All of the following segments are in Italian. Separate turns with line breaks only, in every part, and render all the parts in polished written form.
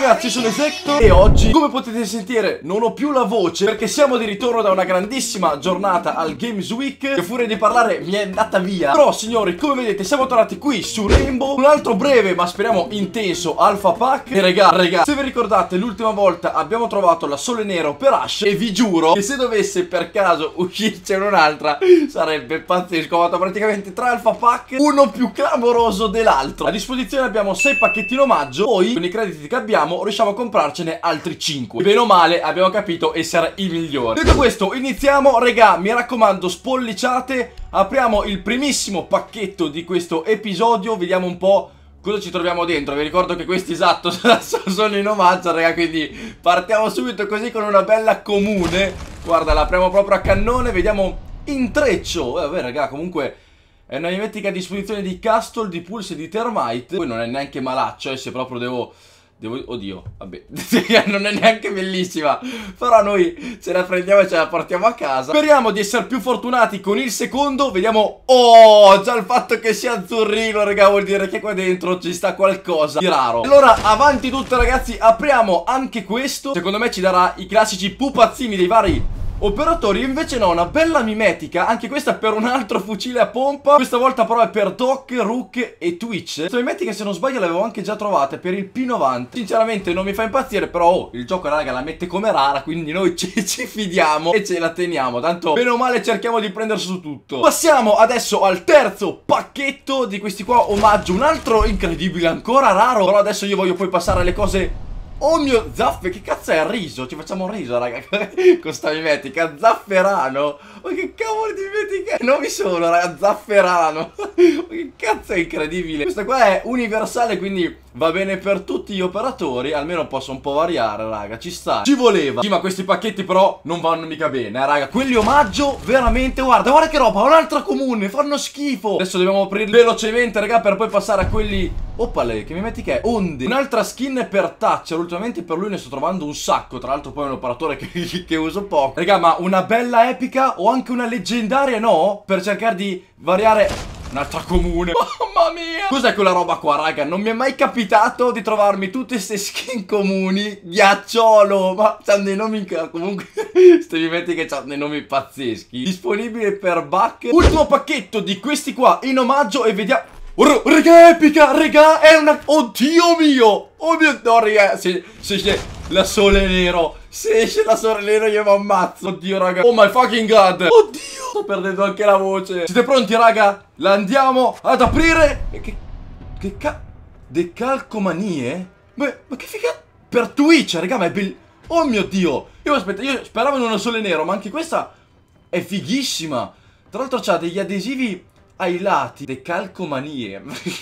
ragazzi, sono Esecto e oggi, come potete sentire, non ho più la voce perché siamo di ritorno da una grandissima giornata al Games Week. Che furia di parlare mi è andata via. Però signori, come vedete, siamo tornati qui su Rainbow. Un altro breve, ma speriamo intenso, Alpha Pack. E raga, se vi ricordate, l'ultima volta abbiamo trovato la Sole Nero per Ash. E vi giuro che se dovesse per caso uscircene un'altra sarebbe pazzesco. Ho fatto praticamente 3 Alpha Pack, uno più clamoroso dell'altro. A disposizione abbiamo 6 pacchetti in omaggio. Poi con i crediti che abbiamo riusciamo a comprarcene altri 5. Bene o male abbiamo capito essere i migliori. Detto questo, iniziamo. Raga, mi raccomando, spolliciate. Apriamo il primissimo pacchetto di questo episodio. Vediamo un po' cosa ci troviamo dentro. Vi ricordo che questi, esatto, sono in omaggio, raga, quindi partiamo subito così con una bella comune. Guarda, l'apriamo proprio a cannone. Vediamo intreccio. Vabbè raga, comunque è una mimetica a disposizione di Castle, di Pulse e di Termite. Poi non è neanche malaccio, se proprio devo... Oddio, vabbè, non è neanche bellissima. Però noi ce la prendiamo e ce la portiamo a casa. Speriamo di essere più fortunati con il secondo. Vediamo. Oh, già il fatto che sia azzurrino, raga, vuol dire che qua dentro ci sta qualcosa di raro. Allora, avanti tutto ragazzi, apriamo anche questo. Secondo me ci darà i classici pupazzini dei vari operatori. Invece no, una bella mimetica. Anche questa per un altro fucile a pompa. Questa volta però è per Doc, Rook e Twitch. Questa mimetica, se non sbaglio, l'avevo anche già trovata per il P90. Sinceramente non mi fa impazzire, però il gioco raga la mette come rara, quindi noi ci fidiamo e ce la teniamo. Tanto bene o male cerchiamo di prendere su tutto. Passiamo adesso al terzo pacchetto di questi qua omaggio. Un altro incredibile, ancora raro. Però adesso io voglio poi passare alle cose. Oh mio Zaffe, che cazzo è il riso? Ci facciamo un riso, raga, con sta mimetica. Zafferano. Ma che cavolo di mimetica è? Non mi sono, raga, Zafferano. Ma che cazzo è incredibile. Questa qua è universale, quindi va bene per tutti gli operatori. Almeno posso un po' variare, raga, ci sta. Ci voleva. Sì, ma questi pacchetti però non vanno mica bene, raga. Quelli omaggio, veramente, guarda che roba. Un'altra comune, fanno schifo. Adesso dobbiamo aprirli velocemente, raga, per poi passare a quelli... Oppale, che mimetica è? Onde. Un'altra skin per Thatcher. Ultimamente per lui ne sto trovando un sacco. Tra l'altro poi è un operatore che uso poco. Raga, ma una bella epica o anche una leggendaria, no? Per cercare di variare. Un'altra comune. Mamma mia. Cos'è quella roba qua, raga? Non mi è mai capitato di trovarmi tutte queste skin comuni. Ghiacciolo. Ma c'hanno dei nomi comunque. Ste mimetiche che c'hanno dei nomi pazzeschi. Disponibile per Buck. Ultimo pacchetto di questi qua in omaggio. E vediamo. Raga, epica, raga, è una... Oddio mio. Oh mio... No, raga, se esce la Sole Nero. Se esce la Sole Nero io mi ammazzo. Oddio, raga. Oh my fucking god. Oddio. Sto perdendo anche la voce. Siete pronti, raga? La andiamo ad aprire. Che decalcomanie? Ma che figa. Per Twitch, raga, ma è bellissimo. Oh mio Dio. Io speravo in una Sole Nero, ma anche questa è fighissima. Tra l'altro c'ha degli adesivi ai lati. Decalcomanie.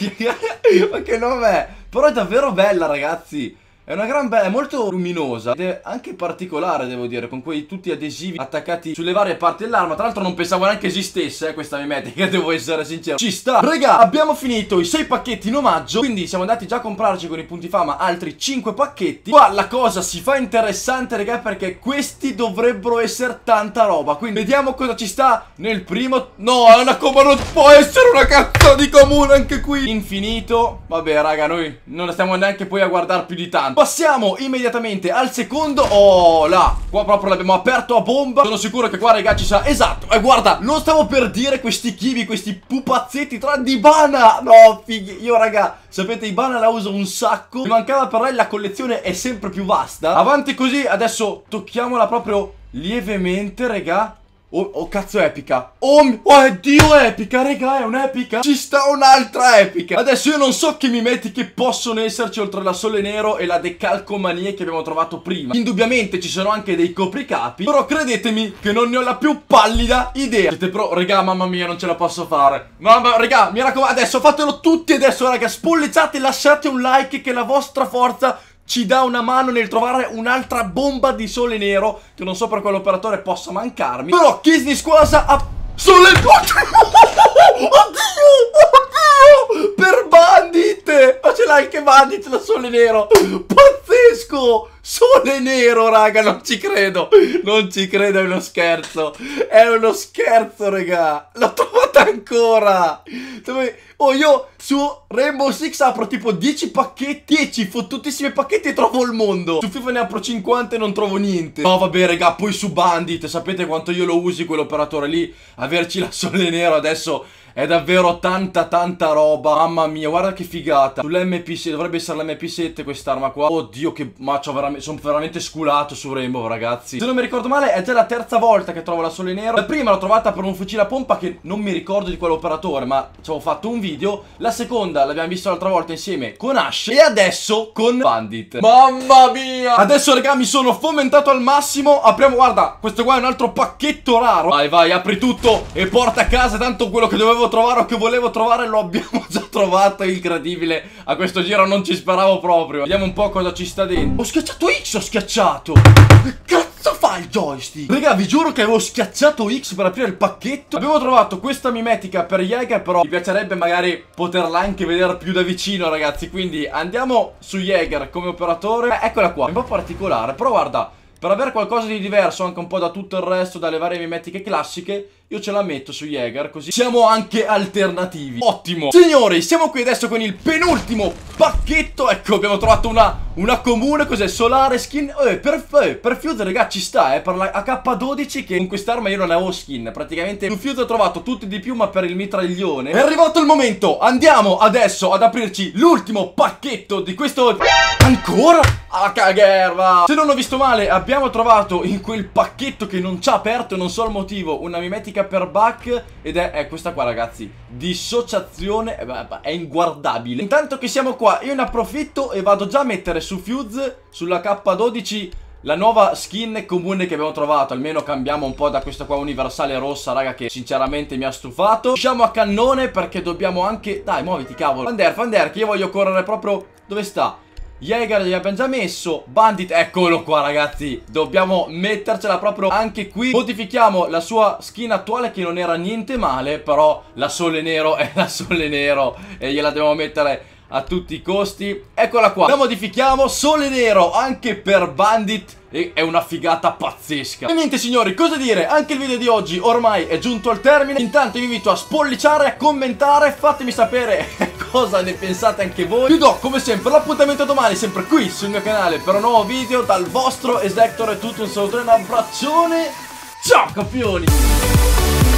Ma che nome è? Però è davvero bella, ragazzi. È una gran bella, è molto luminosa ed è anche particolare, devo dire, con quei tutti adesivi attaccati sulle varie parti dell'arma. Tra l'altro non pensavo neanche esistesse questa mimetica, devo essere sincero. Ci sta. Raga, abbiamo finito i 6 pacchetti in omaggio, quindi siamo andati già a comprarci con i punti fama altri 5 pacchetti. Qua la cosa si fa interessante, raga, perché questi dovrebbero essere tanta roba. Quindi vediamo cosa ci sta nel primo. No, è una comune, non può essere una cazzo di comune anche qui. Infinito. Vabbè, raga, noi non stiamo neanche poi a guardare più di tanto. Passiamo immediatamente al secondo. Oh là, qua proprio l'abbiamo aperto a bomba. Sono sicuro che qua, raga, ci sa. Esatto, e guarda, lo stavo per dire, questi kiwi, questi pupazzetti tra di Ibana. No, fighi, io raga, sapete, Ibana la uso un sacco. Mi mancava per lei, la collezione è sempre più vasta. Avanti così, adesso tocchiamola proprio lievemente, raga. Oh cazzo, epica. Oh Dio, epica, raga, è un'epica. Ci sta un'altra epica. Adesso io non so che mimetiche possono esserci oltre la Sole Nero e la decalcomanie che abbiamo trovato prima. Indubbiamente ci sono anche dei copricapi, però credetemi che non ne ho la più pallida idea. Siete raga, mamma mia, non ce la posso fare. Mamma, raga, mi raccomando, adesso fatelo tutti adesso, raga. Spolliciate, lasciate un like, che la vostra forza ci dà una mano nel trovare un'altra bomba di Sole Nero, che non so per quale operatore possa mancarmi. Però Kisney Squasa ha... Sole... Oddio! Per Bandit! Ma ce l'ha anche Bandit la Sole Nero! Pazzesco! pazzesco! Sole nero, raga, non ci credo. Non ci credo, è uno scherzo. È uno scherzo, raga. L'ho trovata ancora. Oh, io su Rainbow Six apro tipo 10 pacchetti, 10 fottutissimi pacchetti e trovo il mondo. Su FIFA ne apro 50 e non trovo niente. No, vabbè, raga, poi su Bandit, sapete quanto io lo usi quell'operatore lì? Averci la Sole nero adesso è davvero tanta roba. Mamma mia, guarda che figata. Sull'MP7, dovrebbe essere l'MP7 quest'arma qua. Oddio che sono veramente sculato su Rainbow, ragazzi. Se non mi ricordo male è già la terza volta che trovo la Sole nero. La prima l'ho trovata per un fucile a pompa che non mi ricordo di quell'operatore, ma ci avevo fatto un video. La seconda l'abbiamo vista l'altra volta insieme con Ash. E adesso con Bandit. Mamma mia. Adesso, raga, mi sono fomentato al massimo. Apriamo, guarda, questo qua è un altro pacchetto raro. Vai, vai, apri tutto e porta a casa. Tanto quello che dovevo trovare o che volevo trovare lo abbiamo già trovato. È incredibile. A questo giro non ci speravo proprio. Vediamo un po' cosa ci sta dentro. Ho schiacciato X, ho schiacciato. Che cazzo fa il joystick? Raga, vi giuro che avevo schiacciato X per aprire il pacchetto. Abbiamo trovato questa mimetica per Jäger, però mi piacerebbe magari poterla anche vedere più da vicino, ragazzi. Quindi andiamo su Jäger come operatore. Eccola qua, è un po' particolare, però guarda, per avere qualcosa di diverso anche un po' da tutto il resto, dalle varie mimetiche classiche, io ce la metto su Jäger, così siamo anche alternativi. Ottimo. Signori, siamo qui adesso con il penultimo pacchetto. Ecco, abbiamo trovato una comune. Cos'è? Solare skin. Per Fuse, raga, ci sta, per la AK-12, che con quest'arma io non avevo skin. Praticamente su Fuse ho trovato tutti di più, ma per il mitraglione è arrivato il momento. Andiamo adesso ad aprirci l'ultimo pacchetto di questo. Ancora? A cagherva. Se non ho visto male, abbiamo trovato in quel pacchetto che non ci ha aperto, non so il motivo, una mimetica per Buck. Ed è questa qua, ragazzi. Dissociazione. È inguardabile. Intanto che siamo qua, io ne approfitto e vado già a mettere su Fuse, sulla K12, la nuova skin comune che abbiamo trovato. Almeno cambiamo un po' da questa qua universale rossa, raga, che sinceramente mi ha stufato. Usciamo a cannone perché dobbiamo anche... Dai, muoviti, cavolo. Fander, che io voglio correre proprio... Dove sta? Jäger gli abbiamo già messo. Bandit, eccolo qua, ragazzi. Dobbiamo mettercela proprio anche qui. Modifichiamo la sua skin attuale, che non era niente male, però la Sole nero è la Sole nero e gliela dobbiamo mettere a tutti i costi. Eccola qua, la modifichiamo. Sole nero anche per Bandit e è una figata pazzesca. E niente, signori, cosa dire, anche il video di oggi ormai è giunto al termine. Intanto vi invito a spolliciare, a commentare, fatemi sapere cosa ne pensate anche voi. Vi do come sempre l'appuntamento domani, sempre qui sul mio canale, per un nuovo video. Dal vostro Esector è tutto, un saluto e un abbraccione. Ciao campioni.